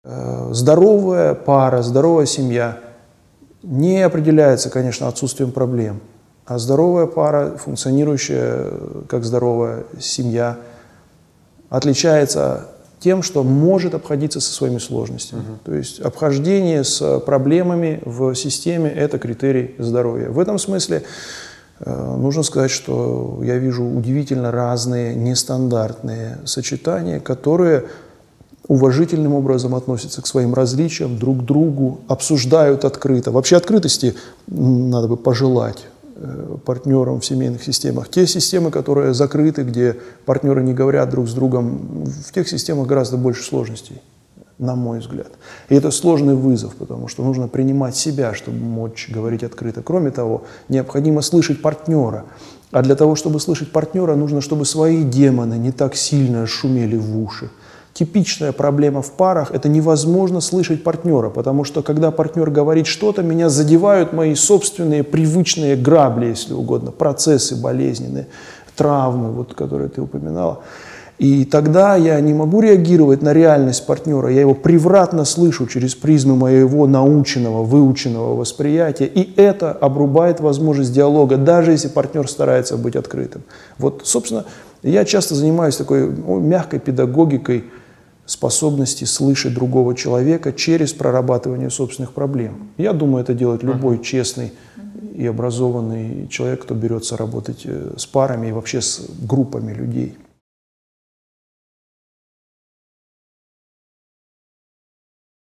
Здоровая пара, здоровая семья не определяется, конечно, отсутствием проблем. А здоровая пара, функционирующая как здоровая семья, отличается тем, что может обходиться со своими сложностями. То есть обхождение с проблемами в системе – это критерий здоровья. В этом смысле нужно сказать, что я вижу удивительно разные, нестандартные сочетания, которые уважительным образом относятся к своим различиям, друг к другу, обсуждают открыто. Вообще открытости надо бы пожелать партнерам в семейных системах. Те системы, которые закрыты, где партнеры не говорят друг с другом, в тех системах гораздо больше сложностей, на мой взгляд. И это сложный вызов, потому что нужно принимать себя, чтобы мочь говорить открыто. Кроме того, необходимо слышать партнера. А для того, чтобы слышать партнера, нужно, чтобы свои демоны не так сильно шумели в уши. Типичная проблема в парах – это невозможно слышать партнера, потому что, когда партнер говорит что-то, меня задевают мои собственные привычные грабли, если угодно, процессы болезненные, травмы, вот, которые ты упоминала. И тогда я не могу реагировать на реальность партнера, я его превратно слышу через призму моего наученного, выученного восприятия, и это обрубает возможность диалога, даже если партнер старается быть открытым. Вот, собственно, я часто занимаюсь такой мягкой педагогикой способности слышать другого человека через прорабатывание собственных проблем. Я думаю, это делает любой честный и образованный человек, кто берется работать с парами и вообще с группами людей.